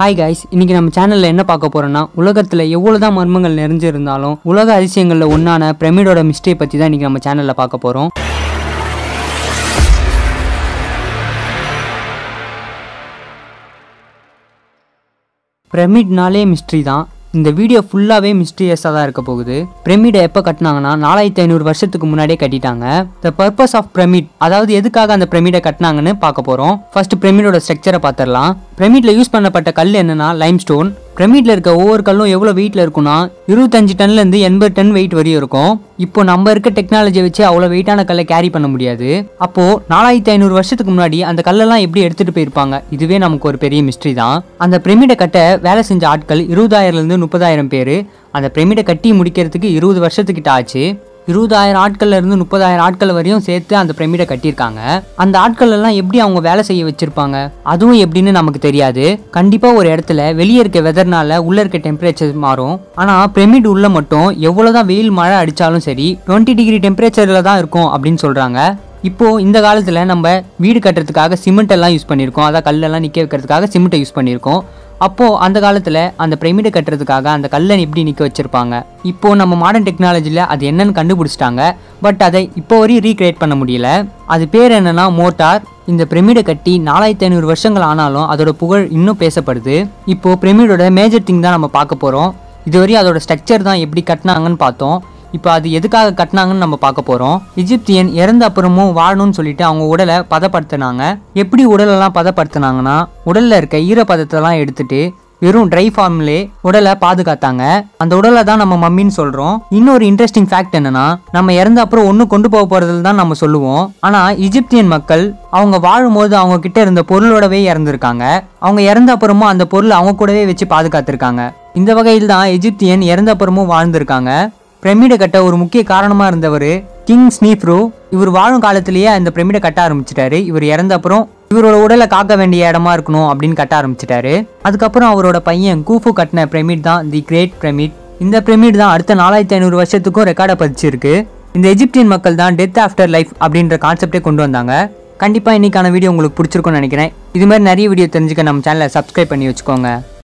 Hi guys, இன்னைக்கு நம்ம சேனல்ல என்ன பார்க்க போறோம்னா, உலகத்துல எவ்வளவுதான் மர்மங்கள் நிறைஞ்சிருந்தாலும் உலக அதிசயங்கள்ல ஒன்னான பிரமிடோட மிஸ்டரி பத்தி தான் இன்னைக்கு நம்ம சேனல்ல பார்க்க போறோம். பிரமிட்னாலே மிஸ்ட்ரி தான். இந்த வீடியோ ஃபுல்லாவே மிஸ்டீரியஸாக தான் இருக்க போகுது. பிரமிடை எப்போ கட்டினாங்கன்னா 4500 வருஷத்துக்கு முன்னாடியே கட்டிட்டாங்க. த பர்பஸ் ஆஃப் பிரமிட், அதாவது எதுக்காக அந்த பிரமிடை கட்டினாங்கன்னு பார்க்க போறோம். ஃபர்ஸ்ட் பிரமிடோட ஸ்ட்ரக்சரை பார்த்துடலாம். பிரமிட்ல யூஸ் பண்ணப்பட்ட கல் என்னன்னா லைம்ஸ்டோன். பிரமிட்ல இருக்க ஒவ்வொரு கல்லும் எவ்வளவு வெயிட்ல இருக்குன்னா 25 டன்ல இருந்து 80 டன் வெயிட் வரையும் இருக்கும். இப்போ நம்ம இருக்க டெக்னாலஜியை வச்சு அவ்வளவு வெயிட்டான கல்லை கேரி பண்ண முடியாது. அப்போ 4500 வருஷத்துக்கு முன்னாடி அந்த கல்லெல்லாம் எப்படி எடுத்துட்டு போயிருப்பாங்க? இதுவே நமக்கு ஒரு பெரிய மிஸ்ட்ரி தான். அந்த பிரமிடை கட்ட வேலை செஞ்ச ஆட்கள் 20,000 இருந்து 30,000 பேரு. அந்த பிரமிடை கட்டி முடிக்கிறதுக்கு 20 வருஷத்துக்கிட்ட ஆச்சு. 20,000 ஆட்கள்ல இருந்து 30,000 ஆட்கள் வரையும் சேர்த்து அந்த பிரமிடை கட்டியிருக்காங்க. அந்த ஆட்கள் எல்லாம் எப்படி அவங்க வேலை செய்ய வச்சிருப்பாங்க, அதுவும் எப்படின்னு நமக்கு தெரியாது. கண்டிப்பா ஒரு இடத்துல வெளியே இருக்க வெதர்னால உள்ள இருக்க டெம்பரேச்சர் மாறும். ஆனா பிரமிட் உள்ள மட்டும் எவ்வளவுதான் வெயில் மழை அடிச்சாலும் சரி 20 டிகிரி டெம்பரேச்சர்ல தான் இருக்கும் அப்படின்னு சொல்றாங்க. இப்போ இந்த காலத்துல நம்ம வீடு கட்டுறதுக்காக சிமெண்ட் எல்லாம் யூஸ் பண்ணியிருக்கோம். அதான் கல்லெல்லாம் நிக்க வைக்கிறதுக்காக சிமெண்ட்டை யூஸ் பண்ணியிருக்கோம். அப்போ அந்த காலத்துல அந்த பிரமிடை கட்டுறதுக்காக அந்த கல்லை எப்படி நிக்க வச்சிருப்பாங்க? இப்போ நம்ம மாடர்ன் டெக்னாலஜில அது என்னன்னு கண்டுபிடிச்சிட்டாங்க. பட் அதை இப்போ வரையும் ரீக்ரியேட் பண்ண முடியல. அது பேர் என்னன்னா மோட்டார். இந்த பிரமிடை கட்டி 4500 வருஷங்கள் ஆனாலும் அதோட புகழ் இன்னும் பேசப்படுது. இப்போ பிரமிடோட மேஜர் திங் தான் நம்ம பார்க்க போறோம். இதுவரையும் அதோட ஸ்ட்ரக்சர் தான் எப்படி கட்டினாங்கன்னு பார்த்தோம். இப்போ அது எதுக்காக கட்டினாங்கன்னு நம்ம பார்க்க போறோம். எஜிப்தியன் இறந்த அப்புறமும் வாழணும்னு சொல்லிட்டு அவங்க உடலை பதப்படுத்தினாங்க. எப்படி உடலெல்லாம் பதப்படுத்தினாங்கன்னா, உடல்ல இருக்க ஈரப்பதத்தெல்லாம் எடுத்துட்டு வெறும் ட்ரை ஃபார்ம்லே உடலை பாதுகாத்தாங்க. அந்த உடலை தான் நம்ம மம்மின்னு சொல்றோம். இன்னொரு இன்ட்ரெஸ்டிங் ஃபேக்ட் என்னன்னா, நம்ம இறந்த அப்புறம் ஒன்றும் கொண்டு போக போறதுல தான் நம்ம சொல்லுவோம். ஆனா எஜிப்தியன் மக்கள் அவங்க வாழும்போது அவங்க கிட்ட இருந்த பொருளோடவே இறந்துருக்காங்க. அவங்க இறந்த அப்புறமும் அந்த பொருள் அவங்க கூடவே வச்சு பாதுகாத்திருக்காங்க. இந்த வகையில் தான் எஜிப்தியன் இறந்த அப்புறமும் வாழ்ந்திருக்காங்க. பிரமிடை கட்ட ஒரு முக்கிய காரணமா இருந்தவர் கிங் ஸ்னீஃப்ரு. இவர் வாழும் காலத்திலேயே அந்த பிரமிடை கட்ட ஆரம்பிச்சிட்டாரு. இவர் இறந்த அப்புறம் இவரோட உடலை காக்க வேண்டிய இடமா இருக்கணும் அப்படின்னு கட்ட ஆரம்பிச்சிட்டாரு. அதுக்கப்புறம் அவரோட பையன் கூஃபு கட்டின பிரமிட் தான் தி கிரேட் பிரமிட். இந்த பிரமிட் தான் அடுத்த 4500 வருஷத்துக்கும் ரெக்கார்டை பதிச்சிருக்கு. இந்த எஜிப்தியன் மக்கள் தான் டெத் ஆஃப்டர் லைஃப் அப்படின்ற கான்செப்டே கொண்டு வந்தாங்க. கண்டிப்பா இன்னைக்கான வீடியோ உங்களுக்கு பிடிச்சிருக்கும்னு நினைக்கிறேன். இது மாதிரி நிறைய வீடியோ தெரிஞ்சுக்க நம்ம சேனலை சப்ஸ்கிரைப் பண்ணி வச்சுக்கோங்க.